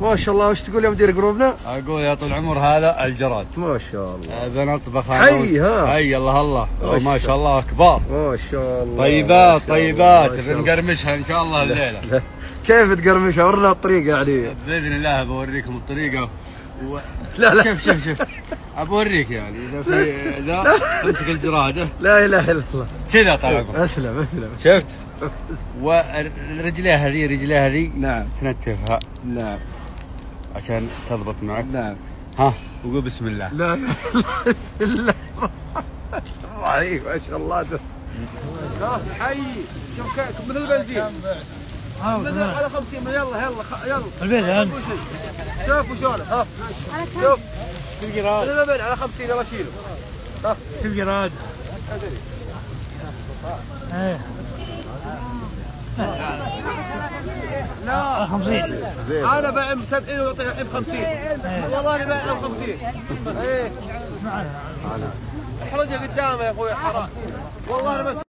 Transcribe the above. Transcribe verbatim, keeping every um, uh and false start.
ما شاء الله. وش تقول يا مدير قروبنا؟ اقول يا طول العمر هذا الجراد. ما شاء الله. بنطبخ حي ها. حي الله الله. ما شاء الله كبار. ما شاء الله. طيبات طيبات بنقرمشها ان شاء الله الليله. كيف تقرمشها؟ ورنا الطريقه يعني. باذن الله بوريكم الطريقه و... لا لا شوف شوف شوف بوريك يعني اذا في ذا امسك الجراده. لا اله الا الله. كذا طال عمرك. اسلم اسلم. شفت؟ ورجليها هذه رجليها هذه نعم تنتفها. نعم عشان تضبط معك. نعم. ها وقول بسم الله. لا لا بسم الله. الله عليك ما شاء الله. حي شوف من البنزين على خمسين. يلا يلا يلا البيت الان. شوف وشونه. ها شوف في الجراد المبل على خمسين. يلا شيله. ها في الجراد. ايه لا على خمسين. انا بايع ب سبعين واعطيها الحين ب خمسين. والله انا بايع ب خمسين. ايه احرجها قدامه يا اخوي حرام. والله انا بس